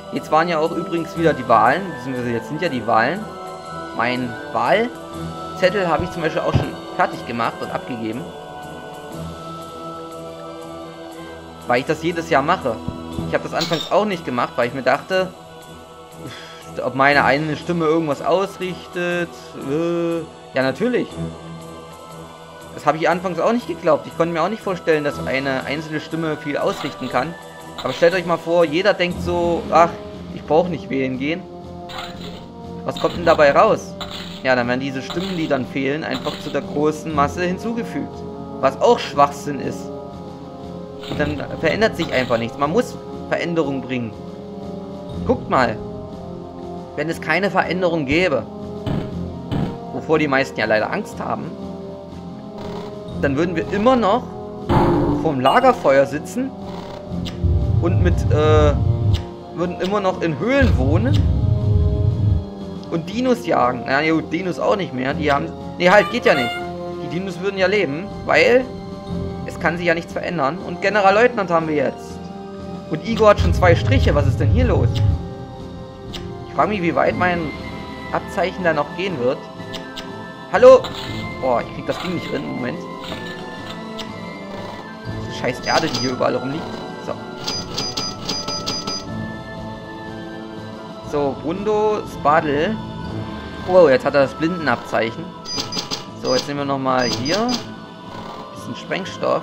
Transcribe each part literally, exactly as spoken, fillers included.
Jetzt waren ja auch übrigens wieder die Wahlen, beziehungsweise jetzt sind ja die Wahlen. Mein Wahlzettel habe ich zum Beispiel auch schon fertig gemacht und abgegeben. Weil ich das jedes Jahr mache. Ich habe das anfangs auch nicht gemacht, weil ich mir dachte, ob meine eine Stimme irgendwas ausrichtet. Äh, ja, natürlich. Das habe ich anfangs auch nicht geglaubt. Ich konnte mir auch nicht vorstellen, dass eine einzelne Stimme viel ausrichten kann. Aber stellt euch mal vor, jeder denkt so, ach, ich brauche nicht wählen gehen. Was kommt denn dabei raus? Ja, dann werden diese Stimmen, die dann fehlen, einfach zu der großen Masse hinzugefügt. Was auch Schwachsinn ist. Und dann verändert sich einfach nichts. Man muss Veränderung bringen. Guckt mal. Wenn es keine Veränderung gäbe, wovor die meisten ja leider Angst haben, dann würden wir immer noch vorm Lagerfeuer sitzen und mit, äh, würden immer noch in Höhlen wohnen und Dinos jagen. Na ja, gut, Dinos auch nicht mehr. Die haben, nee, halt, geht ja nicht. Die Dinos würden ja leben, weil es kann sich ja nichts verändern. Und Generalleutnant haben wir jetzt. Und Igor hat schon zwei Striche. Was ist denn hier los? Ich frage mich, wie weit mein Abzeichen da noch gehen wird. Hallo? Boah, ich krieg das Ding nicht drin. Moment. Diese scheiß Erde, die hier überall rumliegt. So. So, Wundo, Spadel. Oh, jetzt hat er das Blindenabzeichen. So, jetzt nehmen wir nochmal hier. Bisschen Sprengstoff.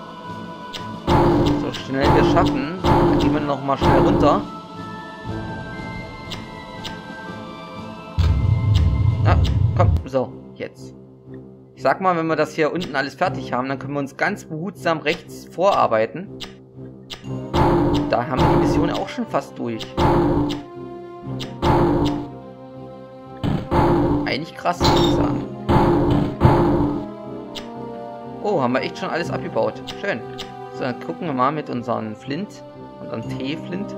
So schnell wir schaffen. Dann gehen wir nochmal schnell runter. Na, komm, so, jetzt. Ich sag mal, wenn wir das hier unten alles fertig haben, dann können wir uns ganz behutsam rechts vorarbeiten. Da haben wir die Mission auch schon fast durch. Eigentlich krass, muss ich sagen. Oh, haben wir echt schon alles abgebaut. Schön. So, dann gucken wir mal mit unseren Flint, unseren T-Flint,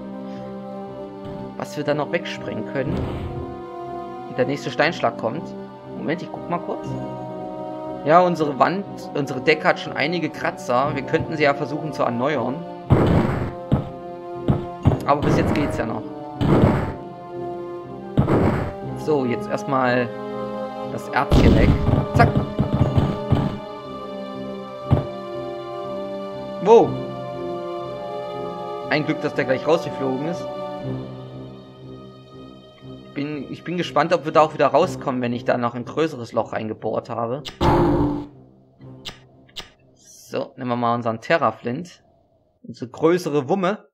was wir da noch wegsprengen können. Der nächste Steinschlag kommt. Moment, ich guck mal kurz. Ja, unsere Wand, unsere Decke hat schon einige Kratzer. Wir könnten sie ja versuchen zu erneuern. Aber bis jetzt geht's ja noch. So, jetzt erstmal das Erz hier weg. Zack. Wow. Ein Glück, dass der gleich rausgeflogen ist. Bin, ich bin gespannt, ob wir da auch wieder rauskommen, wenn ich da noch ein größeres Loch eingebohrt habe. So, nehmen wir mal unseren Terraflint. Unsere größere Wumme.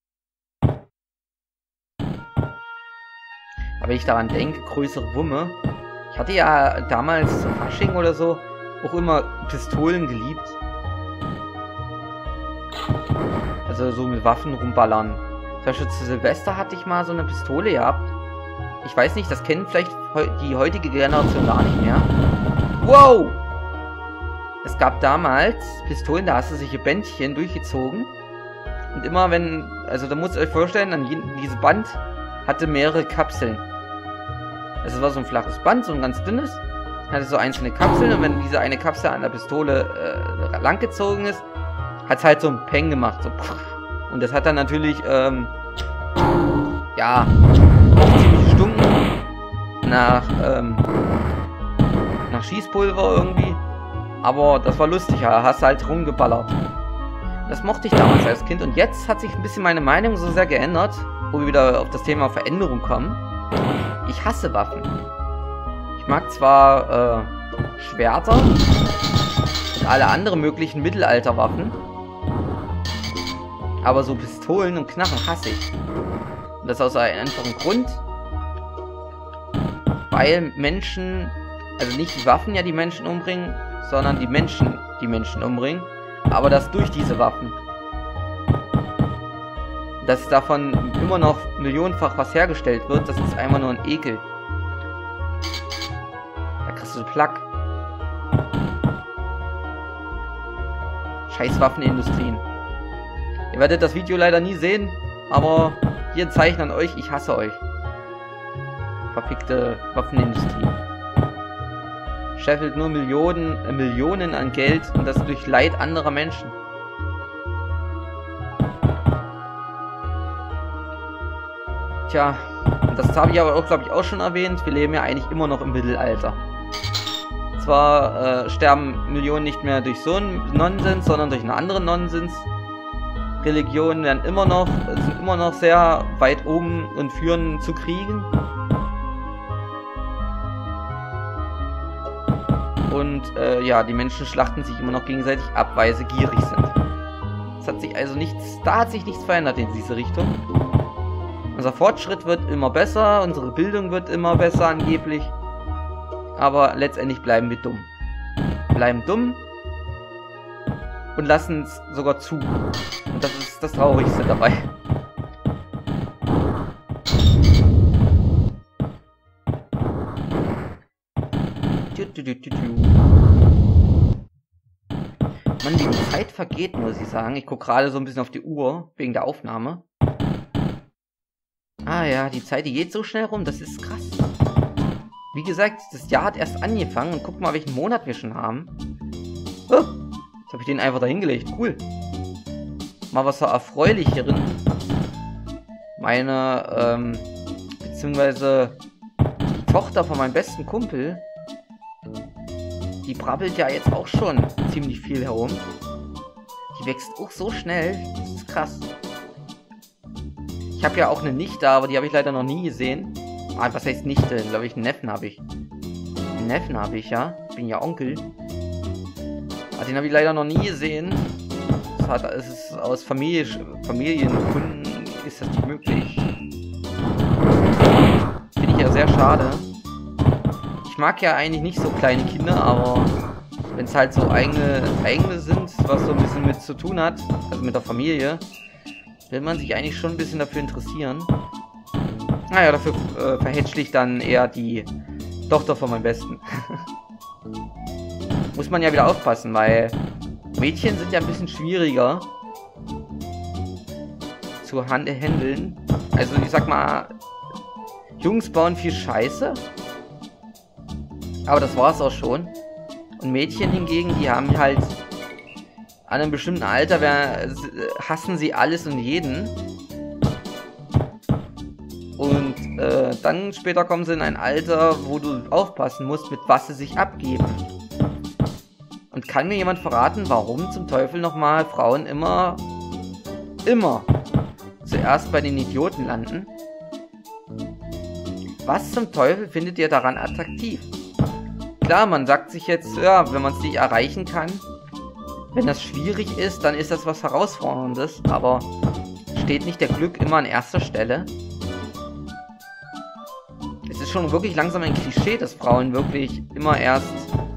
Aber wenn ich daran denke, größere Wumme. Ich hatte ja damals zu Fasching oder so auch immer Pistolen geliebt. Also so mit Waffen rumballern. Zum Beispiel zu Silvester hatte ich mal so eine Pistole gehabt. Ich weiß nicht, das kennen vielleicht die heutige Generation gar nicht mehr. Wow! Es gab damals Pistolen, da hast du solche Bändchen durchgezogen. Und immer wenn, also da müsst ihr euch vorstellen, an jedem, dieses Band hatte mehrere Kapseln. Also es war so ein flaches Band, so ein ganz dünnes. Hatte so einzelne Kapseln und wenn diese eine Kapsel an der Pistole äh, langgezogen ist, hat es halt so ein Peng gemacht. So. Und das hat dann natürlich, ähm, ja, ziemlich stunken nach, ähm, nach Schießpulver irgendwie. Aber das war lustig, ja, hast halt rumgeballert. Das mochte ich damals als Kind und jetzt hat sich ein bisschen meine Meinung so sehr geändert, wo wir wieder auf das Thema Veränderung kommen. Ich hasse Waffen. Ich mag zwar äh, Schwerter und alle anderen möglichen Mittelalterwaffen, aber so Pistolen und Knarren hasse ich. Und das aus einem einfachen Grund, weil Menschen, also nicht die Waffen ja die Menschen umbringen, sondern die Menschen die Menschen umbringen, aber das durch diese Waffen. Dass davon immer noch millionenfach was hergestellt wird, das ist einfach nur ein Ekel. Da kriegst du Plack. Scheiß Waffenindustrien. Ihr werdet das Video leider nie sehen, aber hier ein Zeichen an euch, ich hasse euch. Verfickte Waffenindustrie. Scheffelt nur Millionen, äh, Millionen an Geld und das durch Leid anderer Menschen. Tja, das habe ich aber auch, glaube ich, auch schon erwähnt. Wir leben ja eigentlich immer noch im Mittelalter. Zwar äh, sterben Millionen nicht mehr durch so einen Nonsens, sondern durch einen anderen Nonsens. Religionen werden immer noch, sind immer noch sehr weit oben und führen zu Kriegen. Und äh, ja, die Menschen schlachten sich immer noch gegenseitig ab, weil sie gierig sind. Es hat sich also nichts, da hat sich nichts verändert in diese Richtung. Unser Fortschritt wird immer besser, unsere Bildung wird immer besser angeblich. Aber letztendlich bleiben wir dumm. Bleiben dumm und lassen es sogar zu. Und das ist das Traurigste dabei. Mann, wie die Zeit vergeht, muss ich sagen. Ich gucke gerade so ein bisschen auf die Uhr, wegen der Aufnahme. Ah ja, die Zeit, die geht so schnell rum, das ist krass. Wie gesagt, das Jahr hat erst angefangen und guck mal, welchen Monat wir schon haben. Oh, jetzt habe ich den einfach dahingelegt. Cool. Mal was erfreulicheren. Meine, ähm, beziehungsweise die Tochter von meinem besten Kumpel, die brabbelt ja jetzt auch schon ziemlich viel herum. Die wächst auch so schnell. Das ist krass. Ich habe ja auch eine Nichte, aber die habe ich leider noch nie gesehen. Ah, was heißt Nichte? Glaube ich, einen Neffen habe ich. Einen Neffen habe ich, ja. Ich bin ja Onkel. Aber den habe ich leider noch nie gesehen. Das hat, es ist aus Familie, Familiengründen ist das nicht möglich. Finde ich ja sehr schade. Ich mag ja eigentlich nicht so kleine Kinder, aber wenn es halt so eigene, eigene sind, was so ein bisschen mit zu tun hat, also mit der Familie, will man sich eigentlich schon ein bisschen dafür interessieren. Naja, dafür äh, verhätschle ich dann eher die Tochter von meinem Besten. Muss man ja wieder aufpassen, weil Mädchen sind ja ein bisschen schwieriger zu handeln. Also ich sag mal, Jungs bauen viel Scheiße. Aber das war's auch schon. Und Mädchen hingegen, die haben halt an einem bestimmten Alter, wer, hassen sie alles und jeden. Und äh, dann später kommen sie in ein Alter, wo du aufpassen musst, mit was sie sich abgeben. Und kann mir jemand verraten, warum zum Teufel nochmal Frauen immer, immer zuerst bei den Idioten landen? Was zum Teufel findet ihr daran attraktiv? Klar, man sagt sich jetzt, ja, wenn man es nicht erreichen kann, wenn das schwierig ist, dann ist das was Herausforderndes, aber steht nicht der Glück immer an erster Stelle? Es ist schon wirklich langsam ein Klischee, dass Frauen wirklich immer erst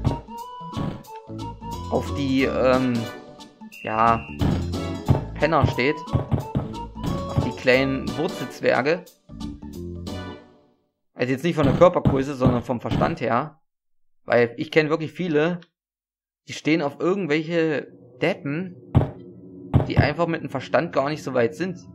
auf die, ähm, ja, Penner steht. Auf die kleinen Wurzelzwerge. Also jetzt nicht von der Körpergröße, sondern vom Verstand her. Weil ich kenne wirklich viele, die stehen auf irgendwelche Deppen, die einfach mit dem Verstand gar nicht so weit sind.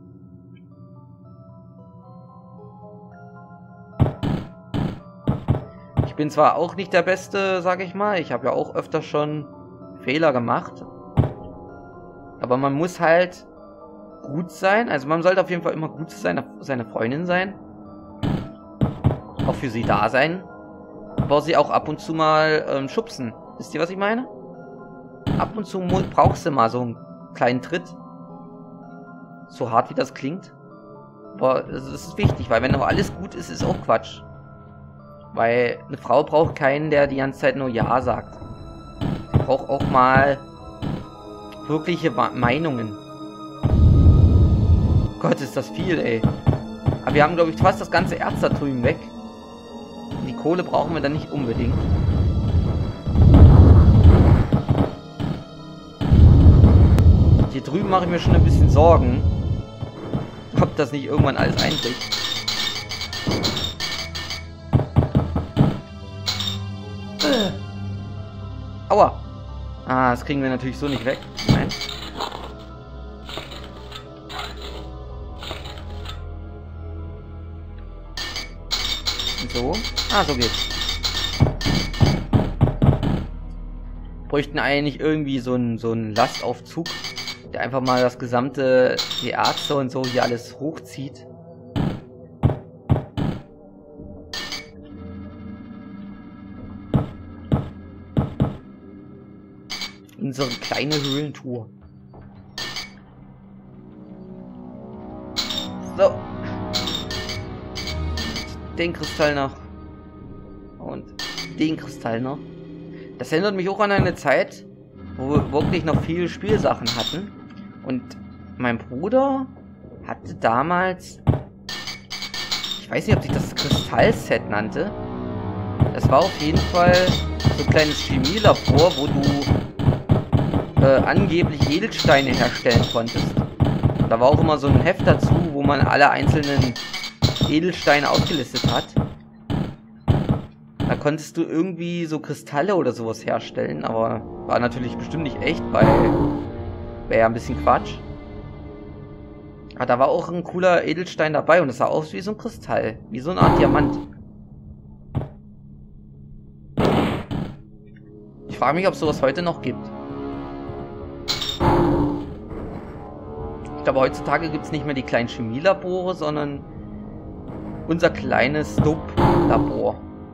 Ich bin zwar auch nicht der Beste, sag ich mal. Ich habe ja auch öfter schon Fehler gemacht. Aber man muss halt gut sein. Also man sollte auf jeden Fall immer gut zu seiner, seiner Freundin sein. Auch für sie da sein. Aber sie auch ab und zu mal ähm, schubsen. Wisst ihr, was ich meine? Ab und zu brauchst du mal so einen kleinen Tritt. So hart wie das klingt. Aber es ist wichtig, weil wenn aber alles gut ist, ist auch Quatsch. Weil eine Frau braucht keinen, der die ganze Zeit nur Ja sagt. Sie braucht auch mal wirkliche Meinungen. Gott, ist das viel, ey. Aber wir haben, glaube ich, fast das ganze Erz da drüben weg. Die Kohle brauchen wir dann nicht unbedingt. Hier drüben mache ich mir schon ein bisschen Sorgen, ob das nicht irgendwann alles einbricht. Äh. Aua! Ah, das kriegen wir natürlich so nicht weg. Nein. So. Ah, so geht's. Bräuchten eigentlich irgendwie so einen so einen Lastaufzug, der einfach mal das gesamte, die Ärzte und so hier alles hochzieht. unsere kleine Höhlentour. So. Den Kristall noch. Und den Kristall noch. Das erinnert mich auch an eine Zeit, wo wir wirklich noch viele Spielsachen hatten. Und mein Bruder hatte damals... Ich weiß nicht, ob sich das Kristallset nannte. Das war auf jeden Fall so ein kleines Chemielabor, wo du äh, angeblich Edelsteine herstellen konntest. Da war auch immer so ein Heft dazu, wo man alle einzelnen Edelsteine aufgelistet hat. Da konntest du irgendwie so Kristalle oder sowas herstellen, aber war natürlich bestimmt nicht echt, weil wäre ja ein bisschen Quatsch. Aber da war auch ein cooler Edelstein dabei und es sah aus wie so ein Kristall, wie so eine Art Diamant. Ich frage mich, ob es sowas heute noch gibt. Ich glaube, heutzutage gibt es nicht mehr die kleinen Chemielabore, sondern unser kleines Dope-Labor.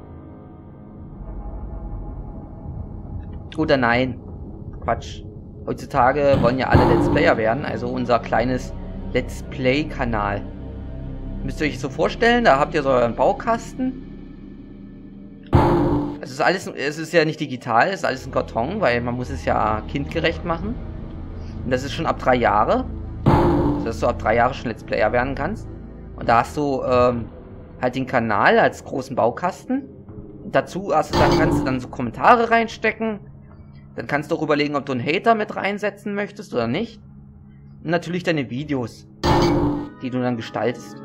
Oder nein. Quatsch. Heutzutage wollen ja alle Let's Player werden, also unser kleines Let's Play-Kanal. Müsst ihr euch so vorstellen, da habt ihr so euren Baukasten. Es ist alles, es ist ja nicht digital, es ist alles ein Karton, weil man muss es ja kindgerecht machen. Und das ist schon ab drei Jahre. Dass du ab drei Jahre schon Let's Player werden kannst. Und da hast du ähm, halt den Kanal als großen Baukasten. Und dazu hast du, dann kannst du dann so Kommentare reinstecken. Dann kannst du auch überlegen, ob du einen Hater mit reinsetzen möchtest oder nicht. Und natürlich deine Videos, die du dann gestaltest.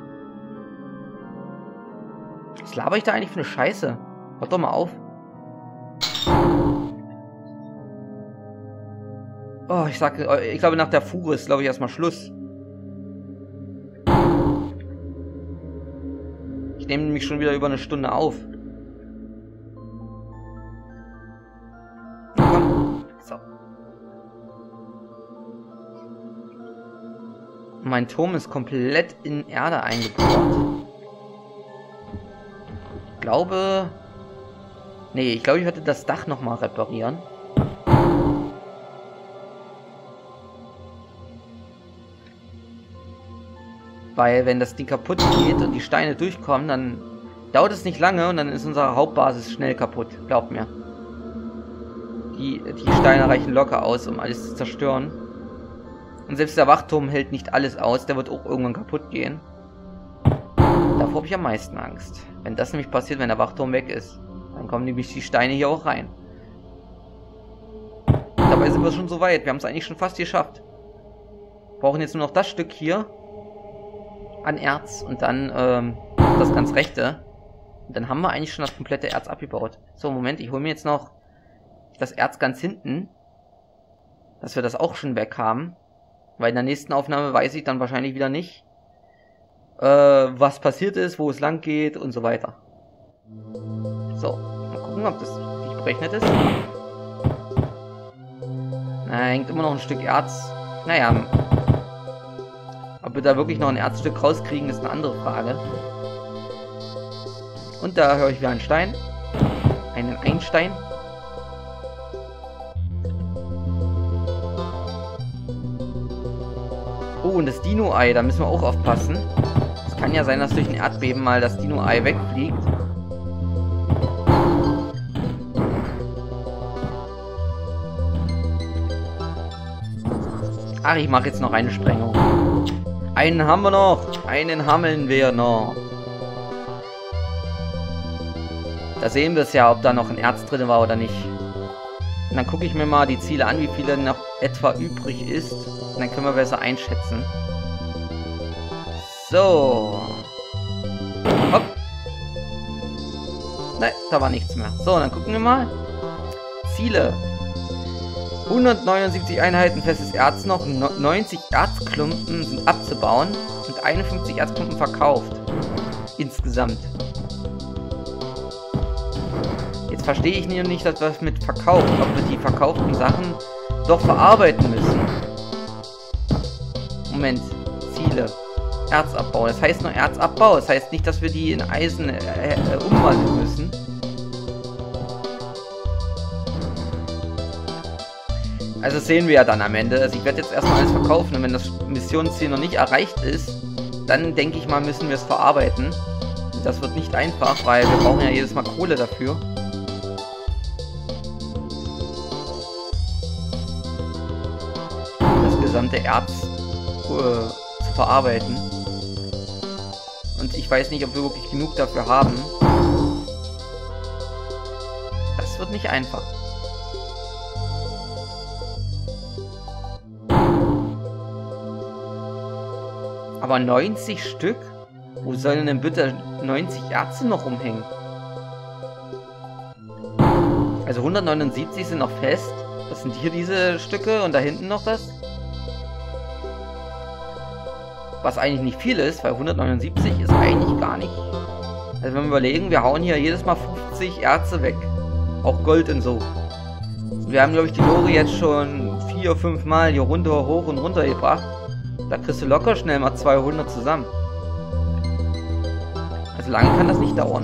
Was laber ich da eigentlich für eine Scheiße? Hört doch mal auf. Oh, ich sag, ich glaube nach der Fuhre ist, glaube ich, erstmal Schluss. Ich nehme nämlich schon wieder über eine Stunde auf. Komm. So. Mein Turm ist komplett in Erde eingebaut. Ich glaube... Nee, ich glaube, ich werde das Dach nochmal reparieren. Weil wenn das Ding kaputt geht und die Steine durchkommen, dann dauert es nicht lange und dann ist unsere Hauptbasis schnell kaputt. Glaubt mir. Die, die Steine reichen locker aus, um alles zu zerstören. Und selbst der Wachturm hält nicht alles aus, der wird auch irgendwann kaputt gehen. Davor habe ich am meisten Angst. Wenn das nämlich passiert, wenn der Wachturm weg ist, dann kommen nämlich die Steine hier auch rein. Dabei sind wir schon so weit, wir haben es eigentlich schon fast geschafft. Wir brauchen jetzt nur noch das Stück hier an Erz und dann ähm, das ganz rechte. Und dann haben wir eigentlich schon das komplette Erz abgebaut. So, Moment, ich hole mir jetzt noch das Erz ganz hinten, dass wir das auch schon weg haben. Weil in der nächsten Aufnahme weiß ich dann wahrscheinlich wieder nicht, äh, was passiert ist, wo es lang geht und so weiter. So, mal gucken, ob das richtig berechnet ist. Na, hängt immer noch ein Stück Erz. Naja, ob wir da wirklich noch ein Erzstück rauskriegen, ist eine andere Frage. Und da höre ich wieder einen Stein. Einen Einstein. Oh, und das Dino-Ei, da müssen wir auch aufpassen. Es kann ja sein, dass durch ein Erdbeben mal das Dino-Ei wegfliegt. Ach, ich mache jetzt noch eine Sprengung. Einen haben wir noch. Einen hammeln wir noch. Da sehen wir es ja, ob da noch ein Erz drin war oder nicht. Und dann gucke ich mir mal die Ziele an, wie viele noch etwa übrig ist. Und dann können wir besser einschätzen. So. Hopp. Nein, da war nichts mehr. So, dann gucken wir mal. Ziele. hundertneunundsiebzig Einheiten festes Erz noch, neunzig Erzklumpen sind abzubauen und einundfünfzig Erzklumpen verkauft. Insgesamt. Jetzt verstehe ich nicht, dass wir mit Verkauf, ob wir die verkauften Sachen doch verarbeiten müssen. Moment. Ziele. Erzabbau. Das heißt nur Erzabbau. Das heißt nicht, dass wir die in Eisen äh, äh, umwandeln müssen. Also das sehen wir ja dann am Ende. Also ich werde jetzt erstmal alles verkaufen und wenn das Missionsziel noch nicht erreicht ist, dann denke ich mal, müssen wir es verarbeiten. Das wird nicht einfach, weil wir brauchen ja jedes Mal Kohle dafür. Das gesamte Erz äh, zu verarbeiten. Und ich weiß nicht, ob wir wirklich genug dafür haben. Das wird nicht einfach. Aber neunzig Stück? Wo sollen denn bitte neunzig Erze noch rumhängen? Also hundertneunundsiebzig sind noch fest. Das sind hier diese Stücke und da hinten noch das. Was eigentlich nicht viel ist, weil hundertneunundsiebzig ist eigentlich gar nicht... Also wenn wir überlegen, wir hauen hier jedes Mal fünfzig Erze weg. Auch Gold und so. Wir haben, glaube ich, die Lore jetzt schon vier, fünf Mal hier runter, hoch und runter gebracht. Da kriegst du locker schnell mal zweihundert zusammen. Also lange kann das nicht dauern.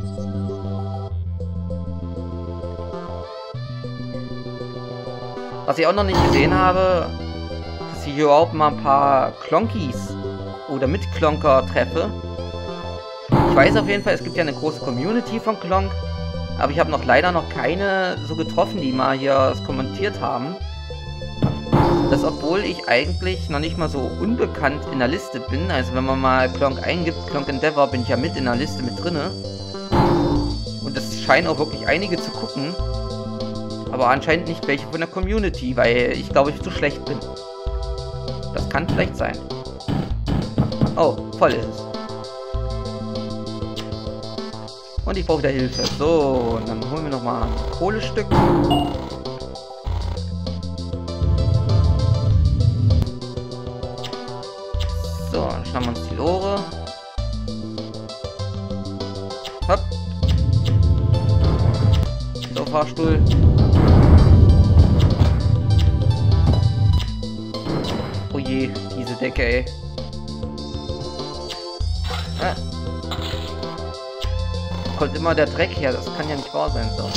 Was ich auch noch nicht gesehen habe, dass ich hier überhaupt mal ein paar Klonkies oder Mitklonker treffe. Ich weiß auf jeden Fall, es gibt ja eine große Community von Klonk, aber ich habe noch leider noch keine so getroffen, die mal hier das kommentiert haben. Das, obwohl ich eigentlich noch nicht mal so unbekannt in der Liste bin. Also wenn man mal Klonk eingibt, Klonk Endeavor, bin ich ja mit in der Liste mit drinne. Und das scheinen auch wirklich einige zu gucken. Aber anscheinend nicht welche von der Community, weil ich glaube, ich zu schlecht bin. Das kann vielleicht sein. Oh, voll ist es. Und ich brauche wieder Hilfe. So, und dann holen wir nochmal ein Kohlestück. So, dann schnappen wir uns die Lore. Hopp. So, Fahrstuhl. Oh je, diese Decke, ey. Ah. Kommt immer der Dreck her, das kann ja nicht wahr sein, so.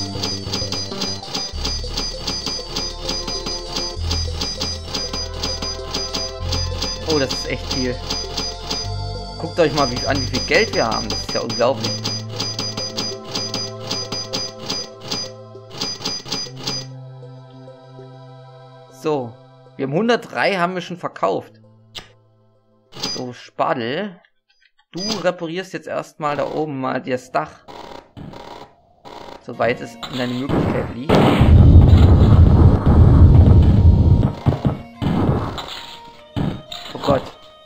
Oh, das ist echt viel. Guckt euch mal wie, an, wie viel Geld wir haben. Das ist ja unglaublich. So. Wir haben hundertdrei, haben wir schon verkauft. So, Spadel. Du reparierst jetzt erstmal da oben mal das Dach. Soweit es in deiner Möglichkeit liegt. Oh Gott.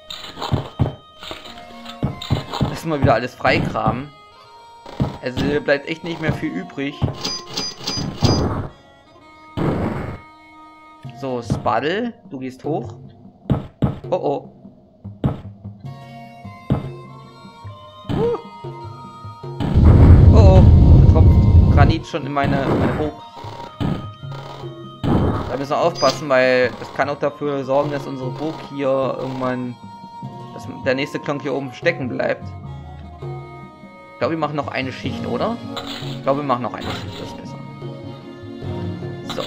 Lass mal wieder alles freikramen. Also hier bleibt echt nicht mehr viel übrig. So, Spadel, du gehst hoch. Oh oh. Uh. Oh oh. Da tropft Granit schon in meine, meine Burg. Da müssen wir aufpassen, weil das kann auch dafür sorgen, dass unsere Burg hier irgendwann, dass der nächste Klonk hier oben stecken bleibt. Ich glaube, wir machen noch eine Schicht, oder? Ich glaube, wir machen noch eine Schicht, das ist besser. So.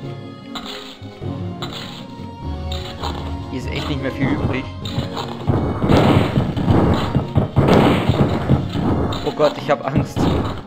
Hier ist echt nicht mehr viel übrig. Oh Gott, ich habe Angst.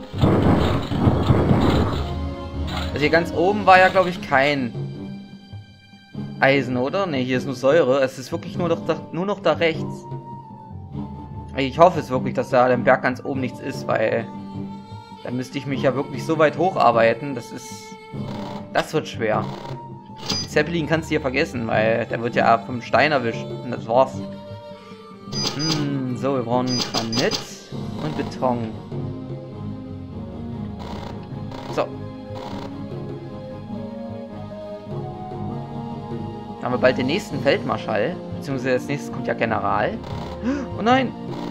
Also hier ganz oben war ja, glaube ich, kein Eisen, oder? Ne, hier ist nur Säure. Es ist wirklich nur noch da, nur noch da rechts. Ich hoffe es wirklich, dass da am Berg ganz oben nichts ist, weil dann müsste ich mich ja wirklich so weit hocharbeiten. Das ist... Das wird schwer. Zeppelin kannst du hier vergessen, weil der wird ja vom Stein erwischt. Und das war's. Hm, so, wir brauchen Granit und Beton. So. Dann haben wir bald den nächsten Feldmarschall. Beziehungsweise als nächstes kommt ja General. Oh nein!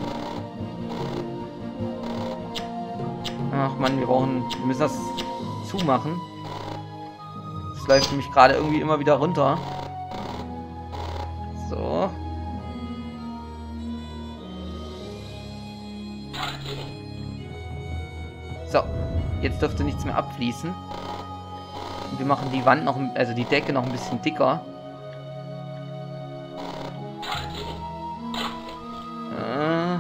Ach man, wir brauchen... Wir müssen das zumachen. Das läuft nämlich gerade irgendwie immer wieder runter. So. So. Jetzt dürfte nichts mehr abfließen. Und wir machen die Wand noch, also die Decke noch ein bisschen dicker. Äh,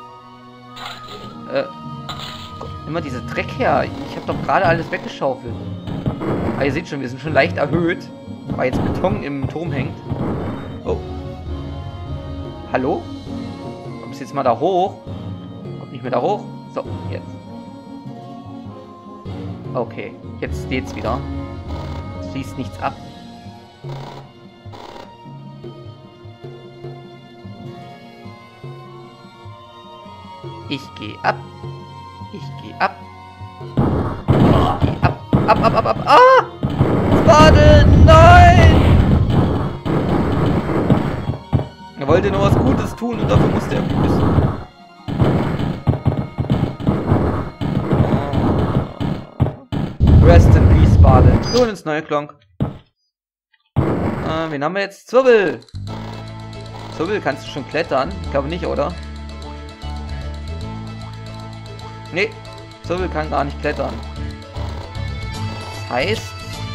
äh, immer diese Dreck her. Ich habe doch gerade alles weggeschaufelt. Ah, ihr seht schon, wir sind schon leicht erhöht, weil jetzt Beton im Turm hängt. Oh. Hallo? Kommst jetzt mal da hoch? Kommt nicht mehr da hoch? So, jetzt. Okay, jetzt steht's wieder. Es fließt nichts ab. Ich gehe ab. Ich gehe ab. Ich gehe ab. Ab, ab, ab, ab. Ah! Warte! Nein! Er wollte nur was Gutes tun und dafür musste er büßen. Rest in Peace, Bade. So, ins neue Klonk. Äh, wen haben wir jetzt? Zwirbel! Zwirbel, kannst du schon klettern? Ich glaube nicht, oder? Nee, Zwirbel kann gar nicht klettern. Das heißt...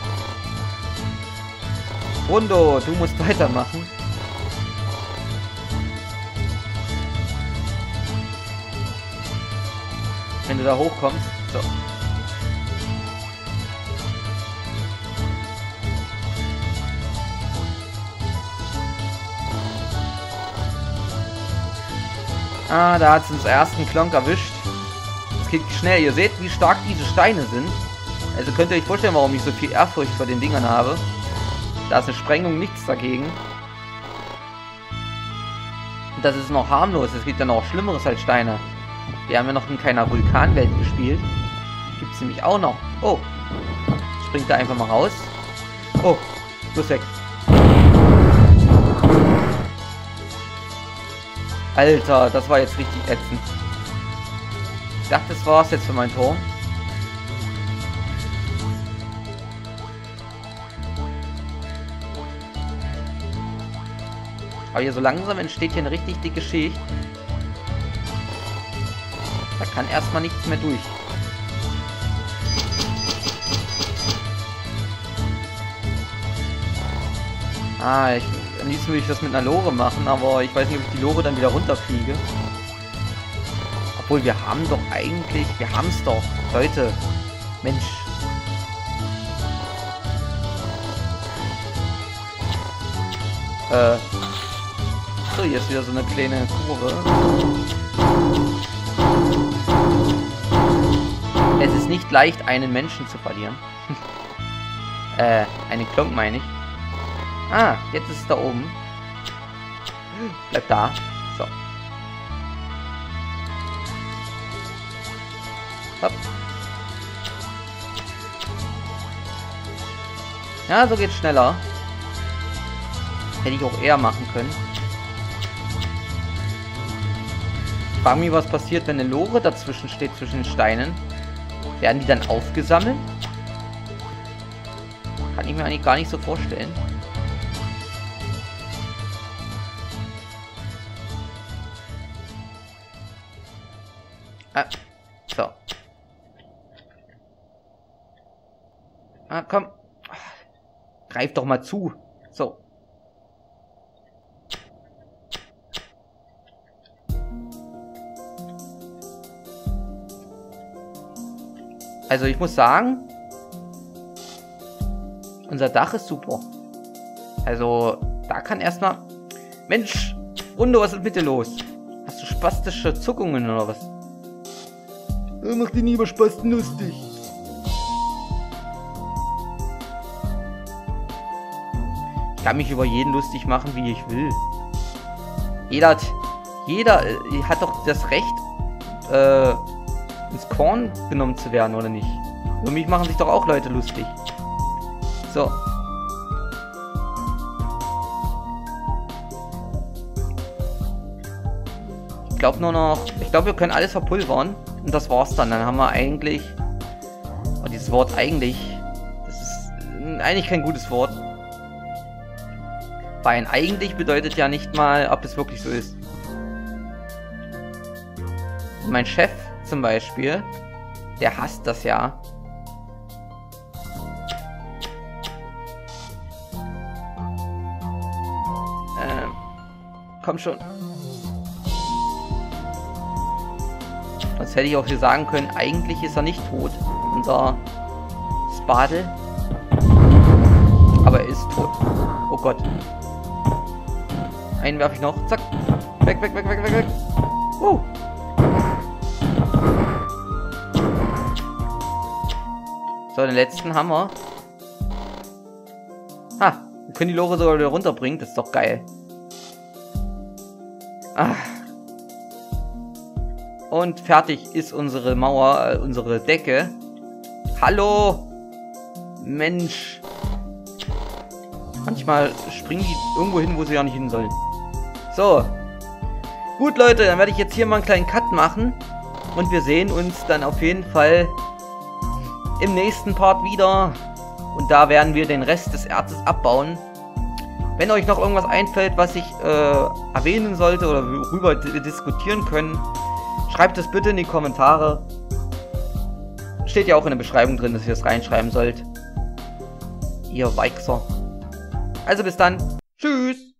Rundo, du musst weitermachen. Wenn du da hochkommst. So. Ah, da hat es uns ersten Klonk erwischt. Es geht schnell. Ihr seht, wie stark diese Steine sind. Also könnt ihr euch vorstellen, warum ich so viel Ehrfurcht vor den Dingern habe. Da ist eine Sprengung nichts dagegen. Und das ist noch harmlos. Es gibt ja noch Schlimmeres als Steine. Wir haben ja noch in keiner Vulkanwelt gespielt. Gibt es nämlich auch noch. Oh. Springt da einfach mal raus. Oh. Los weg. Alter, das war jetzt richtig ätzend. Ich dachte, das war's jetzt für mein Tor. Aber hier so langsam entsteht hier eine richtig dicke Schicht. Da kann erstmal nichts mehr durch. Ah, ich, am liebsten würde ich das mit einer Lore machen, aber ich weiß nicht, ob ich die Lore dann wieder runterkriege. Obwohl, wir haben doch eigentlich... Wir haben es doch. Leute. Mensch. Äh... So, hier ist wieder so eine kleine Kurve. Es ist nicht leicht, einen Menschen zu verlieren. äh, einen Klonk meine ich. Ah, jetzt ist es da oben. Bleib da. So. Hopp. Ja, so geht's schneller. Hätte ich auch eher machen können. Ich frage mich, was passiert, wenn eine Lore dazwischen steht, zwischen den Steinen. Werden die dann aufgesammelt? Kann ich mir eigentlich gar nicht so vorstellen. Ah, so. Ah, komm. Greif doch mal zu. So. Also ich muss sagen, unser Dach ist super. Also da kann erstmal... Mensch, Rundo, was ist mit dir los? Hast du spastische Zuckungen oder was? Mach dich nie über Spasten lustig. Ich kann mich über jeden lustig machen, wie ich will. Jeder hat, jeder äh, hat doch das Recht, äh, ins Korn genommen zu werden, oder nicht? Über mich machen sich doch auch Leute lustig. So. Ich glaube nur noch... Ich glaube, wir können alles verpulvern. Und das war's dann. Dann haben wir eigentlich... Oh, dieses Wort eigentlich... Das ist eigentlich kein gutes Wort. Weil ein eigentlich bedeutet ja nicht mal, ob es wirklich so ist. Und mein Chef zum Beispiel, der hasst das ja, Komm schon. Sonst hätte ich auch hier sagen können, eigentlich ist er nicht tot. Unser Spadel. Aber er ist tot. Oh Gott. Einen werfe ich noch. Zack. Weg, weg, weg, weg, weg, weg. Uh. So, den letzten haben wir. Ha. Wir können die Lore sogar wieder runterbringen. Das ist doch geil. Ah. Und fertig ist unsere Mauer, äh, unsere Decke. Hallo! Mensch! Manchmal springen die irgendwo hin, wo sie ja nicht hin sollen. So. Gut, Leute, dann werde ich jetzt hier mal einen kleinen Cut machen. Und wir sehen uns dann auf jeden Fall im nächsten Part wieder. Und da werden wir den Rest des Erzes abbauen. Wenn euch noch irgendwas einfällt, was ich äh, erwähnen sollte oder worüber wir diskutieren können, schreibt es bitte in die Kommentare. Steht ja auch in der Beschreibung drin, dass ihr das reinschreiben sollt. Ihr Weichser. Also bis dann. Tschüss.